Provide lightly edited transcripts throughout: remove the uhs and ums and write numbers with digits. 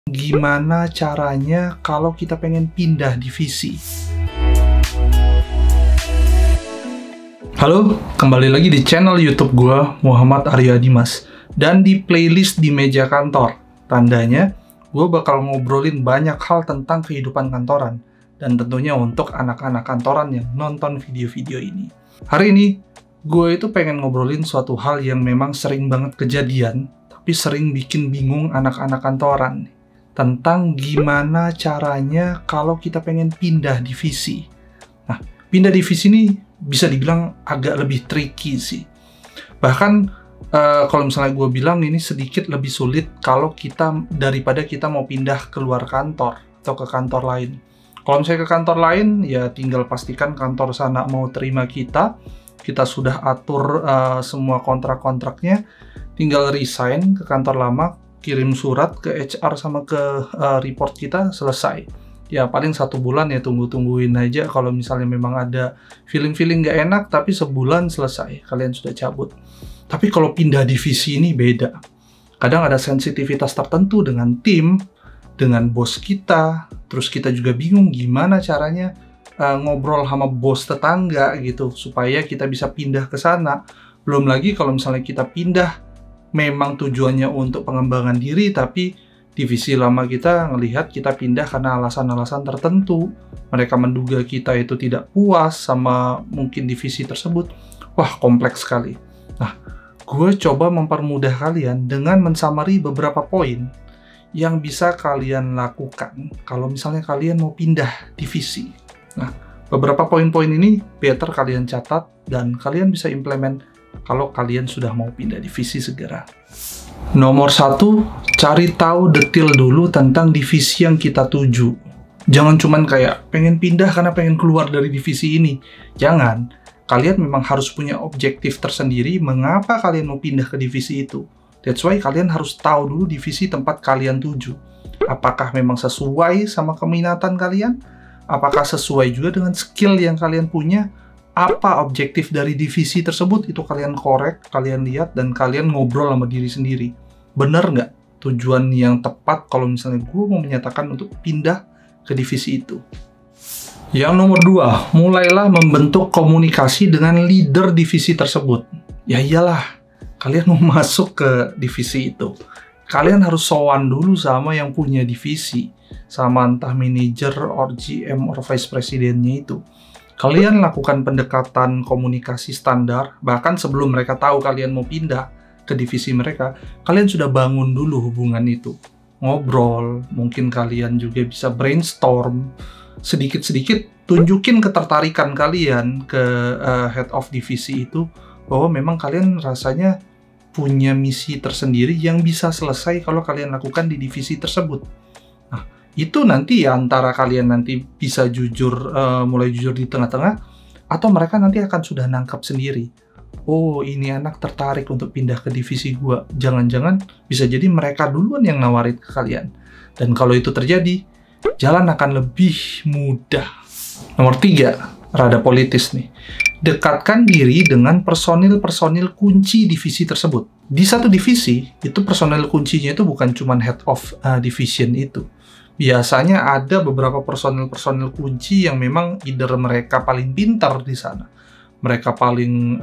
Gimana caranya kalau kita pengen pindah divisi? Halo, kembali lagi di channel YouTube gue, Muhammad Arya Dimas. Dan di playlist di meja kantor, tandanya gue bakal ngobrolin banyak hal tentang kehidupan kantoran. Dan tentunya untuk anak-anak kantoran yang nonton video-video ini. Hari ini, gue itu pengen ngobrolin suatu hal yang memang sering banget kejadian, tapi sering bikin bingung anak-anak kantoran. Tentang gimana caranya kalau kita pengen pindah divisi. Nah, pindah divisi ini bisa dibilang agak lebih tricky sih. Bahkan kalau misalnya gue bilang ini sedikit lebih sulit kalau kita daripada kita mau pindah keluar kantor atau ke kantor lain. Kalau misalnya ke kantor lain, ya tinggal pastikan kantor sana mau terima kita sudah atur semua kontrak-kontraknya, tinggal resign ke kantor lama, kirim surat ke HR sama ke report kita, selesai. Ya paling 1 bulan ya tungguin aja kalau misalnya memang ada feeling nggak enak, tapi sebulan selesai, kalian sudah cabut. Tapi kalau pindah divisi ini beda. Kadang ada sensitivitas tertentu dengan tim, dengan bos kita, terus kita juga bingung gimana caranya ngobrol sama bos tetangga gitu, supaya kita bisa pindah ke sana. Belum lagi kalau misalnya kita pindah memang tujuannya untuk pengembangan diri, tapi divisi lama kita ngelihat kita pindah karena alasan-alasan tertentu. Mereka menduga kita itu tidak puas sama mungkin divisi tersebut. Wah, kompleks sekali. Nah, gue coba mempermudah kalian dengan mensummary beberapa poin yang bisa kalian lakukan kalau misalnya kalian mau pindah divisi. Nah, beberapa poin-poin ini better kalian catat dan kalian bisa implement kalau kalian sudah mau pindah divisi segera. Nomor 1, cari tahu detail dulu tentang divisi yang kita tuju. Jangan cuman kayak pengen pindah karena pengen keluar dari divisi ini. Jangan. Kalian memang harus punya objektif tersendiri mengapa kalian mau pindah ke divisi itu. That's why kalian harus tahu dulu divisi tempat kalian tuju. Apakah memang sesuai sama keminatan kalian? Apakah sesuai juga dengan skill yang kalian punya? Apa objektif dari divisi tersebut? Itu kalian korek, kalian lihat, dan kalian ngobrol sama diri sendiri. Bener nggak tujuan yang tepat kalau misalnya gue mau menyatakan untuk pindah ke divisi itu? Yang nomor 2, mulailah membentuk komunikasi dengan leader divisi tersebut. Ya iyalah, kalian mau masuk ke divisi itu, kalian harus sowan dulu sama yang punya divisi, sama entah manajer, or GM, or vice presidennya itu. Kalian lakukan pendekatan komunikasi standar, bahkan sebelum mereka tahu kalian mau pindah ke divisi mereka, kalian sudah bangun dulu hubungan itu. Ngobrol, mungkin kalian juga bisa brainstorm, sedikit-sedikit tunjukin ketertarikan kalian ke head of divisi itu, bahwa memang kalian rasanya punya misi tersendiri yang bisa selesai kalau kalian lakukan di divisi tersebut. Nah, itu nanti ya antara kalian nanti bisa jujur, mulai jujur di tengah-tengah, atau mereka nanti akan sudah nangkap sendiri. Oh, ini anak tertarik untuk pindah ke divisi gua. Jangan-jangan bisa jadi mereka duluan yang nawarin ke kalian. Dan kalau itu terjadi, jalan akan lebih mudah. Nomor 3, rada politis nih. Dekatkan diri dengan personil-personil kunci divisi tersebut. Di satu divisi, itu personil kuncinya itu bukan cuma head of division itu. Biasanya ada beberapa personil-personil kunci yang memang either mereka paling pintar di sana, mereka paling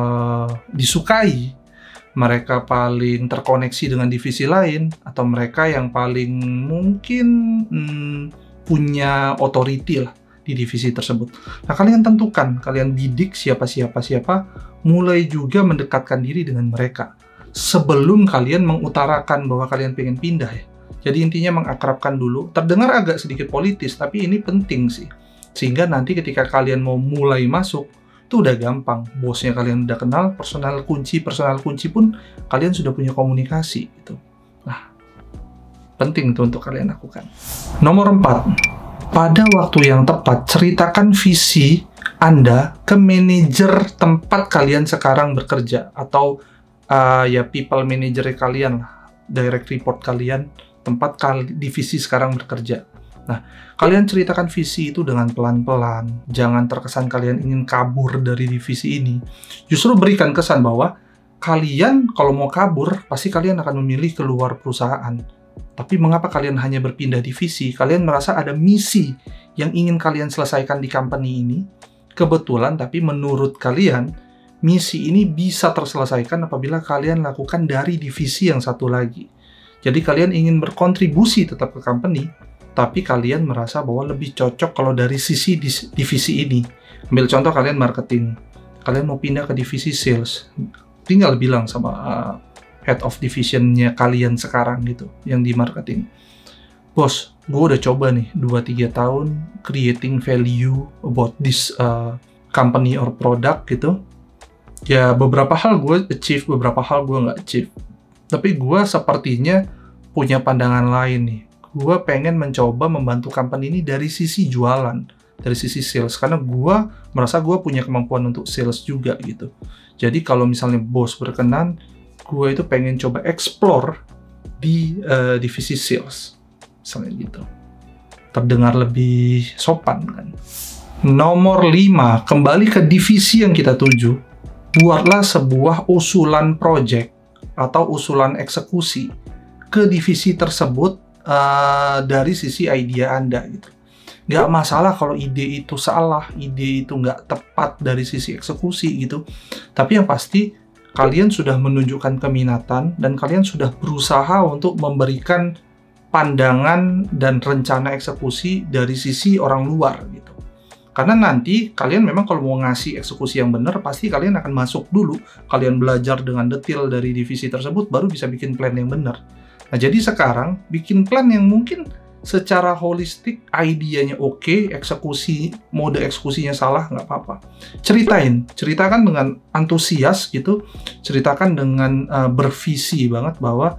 disukai, mereka paling terkoneksi dengan divisi lain, atau mereka yang paling mungkin punya authority lah di divisi tersebut. Nah, kalian tentukan, kalian didik siapa, mulai juga mendekatkan diri dengan mereka sebelum kalian mengutarakan bahwa kalian pengen pindah ya. Jadi intinya mengakrabkan dulu. Terdengar agak sedikit politis, tapi ini penting sih. Sehingga nanti ketika kalian mau mulai masuk, itu udah gampang. Bosnya kalian udah kenal, personal kunci pun kalian sudah punya komunikasi gitu. Nah, penting itu untuk kalian lakukan. Nomor 4, pada waktu yang tepat, ceritakan visi Anda ke manajer tempat kalian sekarang bekerja, atau ya people manager kalian, direct report kalian, tempat divisi sekarang bekerja. Nah, kalian ceritakan visi itu dengan pelan-pelan. Jangan terkesan kalian ingin kabur dari divisi ini. Justru berikan kesan bahwa kalian kalau mau kabur, pasti kalian akan memilih keluar perusahaan. Tapi mengapa kalian hanya berpindah divisi? Kalian merasa ada misi yang ingin kalian selesaikan di company ini. Kebetulan, tapi menurut kalian, misi ini bisa terselesaikan apabila kalian lakukan dari divisi yang satu lagi. Jadi kalian ingin berkontribusi tetap ke company, tapi kalian merasa bahwa lebih cocok kalau dari sisi divisi ini. Ambil contoh kalian marketing. Kalian mau pindah ke divisi sales. Tinggal bilang sama head of division-nya kalian sekarang gitu, yang di marketing. Bos, gue udah coba nih 2-3 tahun creating value about this company or product gitu. Ya beberapa hal gue achieve, beberapa hal gue nggak achieve. Tapi gue sepertinya punya pandangan lain nih. Gue pengen mencoba membantu company ini dari sisi jualan, dari sisi sales. Karena gue merasa gue punya kemampuan untuk sales juga gitu. Jadi kalau misalnya bos berkenan, gue itu pengen coba explore di divisi sales. Misalnya gitu. Terdengar lebih sopan kan. Nomor 5, kembali ke divisi yang kita tuju. Buatlah sebuah usulan project atau usulan eksekusi ke divisi tersebut dari sisi ide Anda gitu. Nggak masalah kalau ide itu salah, ide itu nggak tepat dari sisi eksekusi gitu. Tapi yang pasti kalian sudah menunjukkan keminatan dan kalian sudah berusaha untuk memberikan pandangan dan rencana eksekusi dari sisi orang luar gitu. Karena nanti kalian memang kalau mau ngasih eksekusi yang benar, pasti kalian akan masuk dulu, kalian belajar dengan detail dari divisi tersebut, baru bisa bikin plan yang benar. Nah, jadi sekarang bikin plan yang mungkin secara holistik, idenya oke, mode eksekusinya salah, nggak apa-apa. Ceritakan dengan antusias gitu, ceritakan dengan bervisi banget bahwa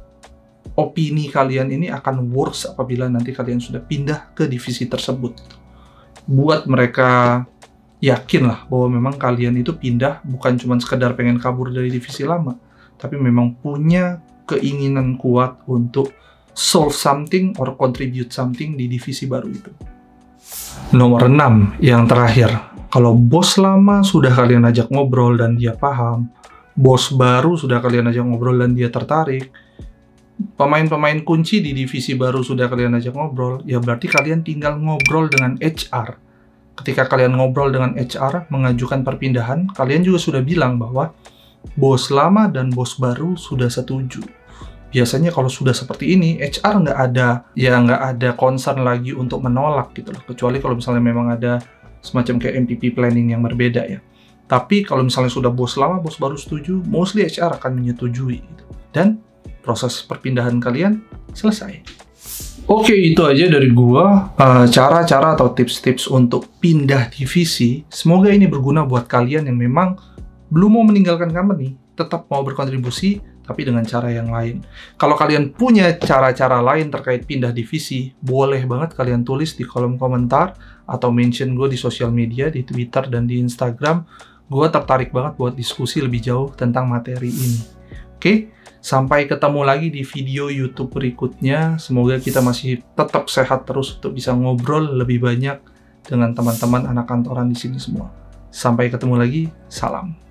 opini kalian ini akan works apabila nanti kalian sudah pindah ke divisi tersebut. Buat mereka yakin lah bahwa memang kalian itu pindah bukan cuma sekedar pengen kabur dari divisi lama, tapi memang punya keinginan kuat untuk solve something or contribute something di divisi baru itu. Nomor 6, yang terakhir. Kalau bos lama sudah kalian ajak ngobrol dan dia paham, bos baru sudah kalian ajak ngobrol dan dia tertarik, pemain-pemain kunci di divisi baru sudah kalian ajak ngobrol, ya berarti kalian tinggal ngobrol dengan HR. Ketika kalian ngobrol dengan HR, mengajukan perpindahan, kalian juga sudah bilang bahwa bos lama dan bos baru sudah setuju. Biasanya kalau sudah seperti ini, HR nggak ada concern lagi untuk menolak gitu loh. Kecuali kalau misalnya memang ada semacam kayak MPP planning yang berbeda ya. Tapi kalau misalnya sudah bos lama, bos baru setuju, mostly HR akan menyetujui gitu. Dan proses perpindahan kalian selesai. Oke, itu aja dari gua, cara-cara atau tips-tips untuk pindah divisi. Semoga ini berguna buat kalian yang memang belum mau meninggalkan company, tetap mau berkontribusi, tapi dengan cara yang lain. Kalau kalian punya cara-cara lain terkait pindah divisi, boleh banget kalian tulis di kolom komentar atau mention gue di sosial media, di Twitter dan di Instagram. Gue tertarik banget buat diskusi lebih jauh tentang materi ini. Oke, sampai ketemu lagi di video YouTube berikutnya. Semoga kita masih tetap sehat terus untuk bisa ngobrol lebih banyak dengan teman-teman anak kantoran di sini semua. Sampai ketemu lagi, salam.